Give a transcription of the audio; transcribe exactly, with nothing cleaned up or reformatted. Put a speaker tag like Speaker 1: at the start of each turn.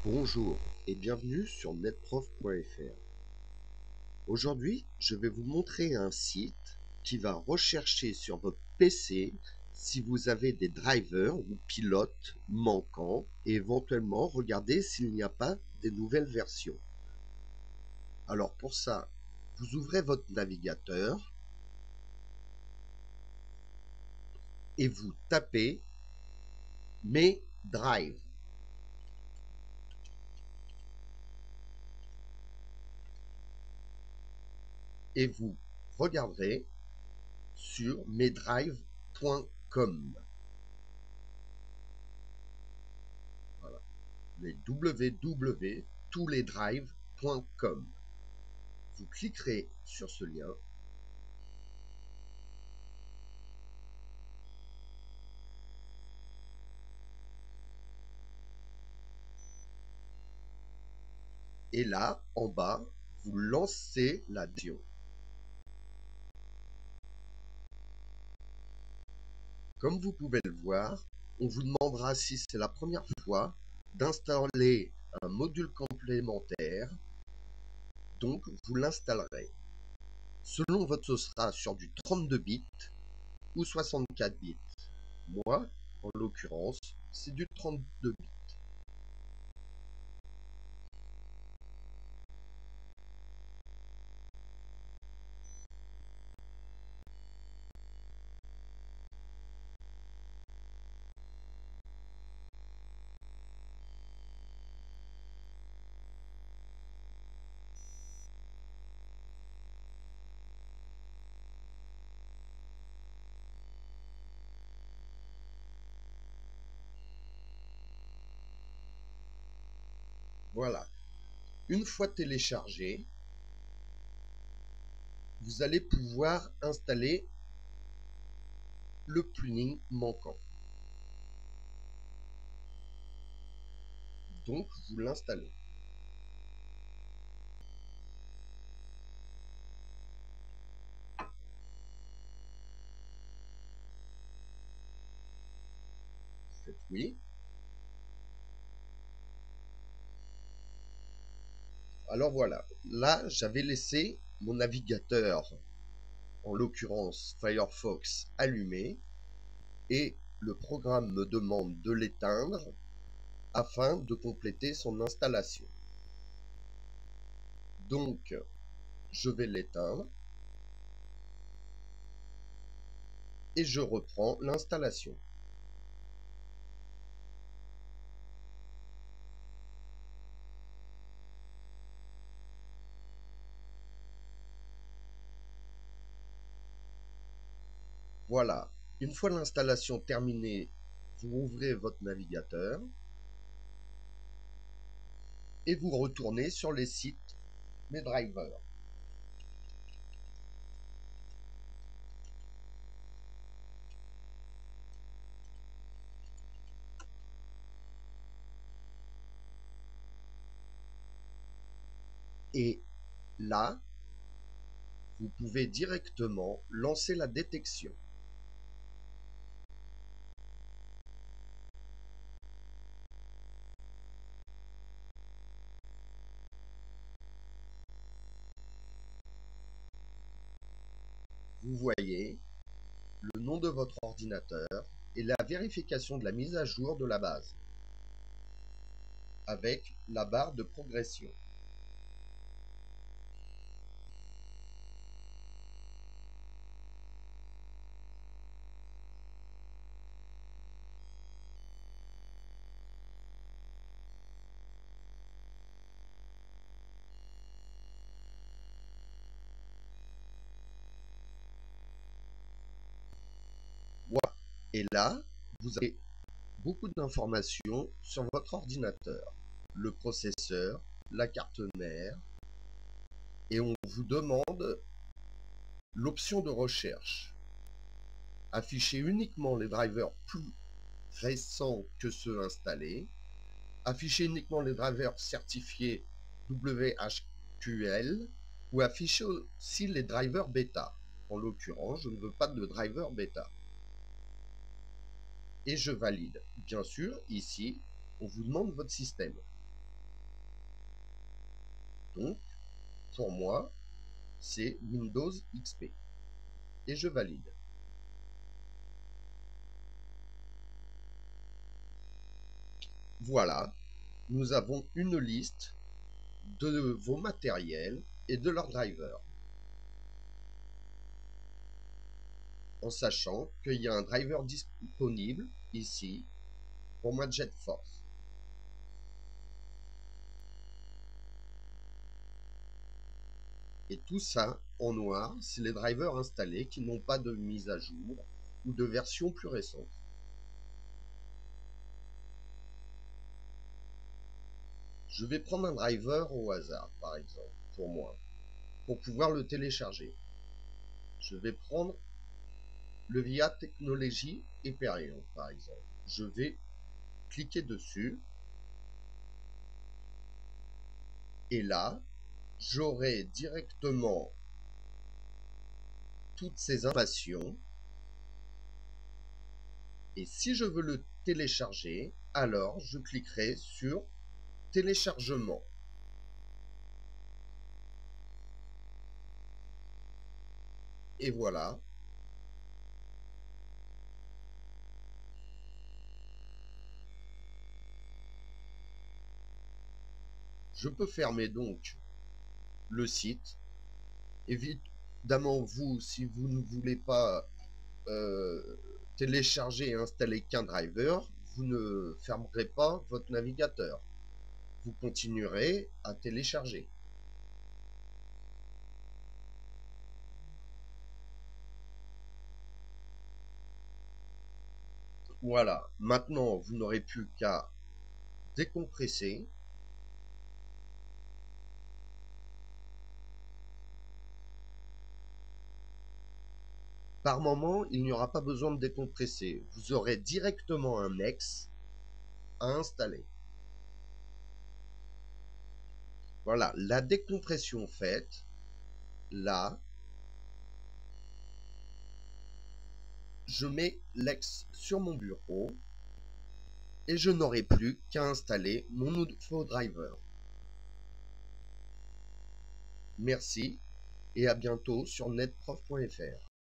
Speaker 1: Bonjour et bienvenue sur netprof point F R. Aujourd'hui, je vais vous montrer un site qui va rechercher sur votre P C si vous avez des drivers ou pilotes manquants et éventuellement regarder s'il n'y a pas des nouvelles versions. Alors pour ça, vous ouvrez votre navigateur et vous tapez mes drives. Et vous regarderez sur mesdrive point com. Voilà. Les w w w point tous les drives point com. Vous cliquerez sur ce lien et là, en bas, vous lancez la décision. Comme vous pouvez le voir, on vous demandera, si c'est la première fois, d'installer un module complémentaire, donc vous l'installerez. Selon votre ce sera sur du trente-deux bits ou soixante-quatre bits. Moi, en l'occurrence, c'est du trente-deux bits. Voilà. Une fois téléchargé, vous allez pouvoir installer le plugin manquant. Donc, vous l'installez. Vous faites oui. Alors voilà, là, j'avais laissé mon navigateur, en l'occurrence Firefox, allumé, et le programme me demande de l'éteindre afin de compléter son installation. Donc, je vais l'éteindre et je reprends l'installation. Voilà, une fois l'installation terminée, vous ouvrez votre navigateur et vous retournez sur les sites mes drivers. Et là, vous pouvez directement lancer la détection. Vous voyez le nom de votre ordinateur et la vérification de la mise à jour de la base avec la barre de progression. Voilà. Et là, vous avez beaucoup d'informations sur votre ordinateur, le processeur, la carte mère, et on vous demande l'option de recherche. Afficher uniquement les drivers plus récents que ceux installés, afficher uniquement les drivers certifiés W H Q L ou afficher aussi les drivers bêta. En l'occurrence, je ne veux pas de driver bêta. Et je valide. Bien sûr, ici, on vous demande votre système. Donc, pour moi, c'est Windows X P. Et je valide. Voilà, nous avons une liste de vos matériels et de leurs drivers. En sachant qu'il y a un driver disponible ici pour ma JetForce. Et tout ça en noir, c'est les drivers installés qui n'ont pas de mise à jour ou de version plus récente. Je vais prendre un driver au hasard, par exemple, pour moi, pour pouvoir le télécharger. Je vais prendre le V I A Technology Hyperion, par exemple. Je vais cliquer dessus. Et là, j'aurai directement toutes ces informations. Et si je veux le télécharger, alors je cliquerai sur téléchargement. Et voilà. Je peux fermer donc le site. Évidemment, vous, si vous ne voulez pas euh, télécharger et installer qu'un driver, vous ne fermerez pas votre navigateur. Vous continuerez à télécharger. Voilà, maintenant vous n'aurez plus qu'à décompresser. Par moment, il n'y aura pas besoin de décompresser. Vous aurez directement un ex à installer. Voilà, la décompression faite, là, je mets l'ex sur mon bureau et je n'aurai plus qu'à installer mon nouveau driver. Merci et à bientôt sur netprof point fr.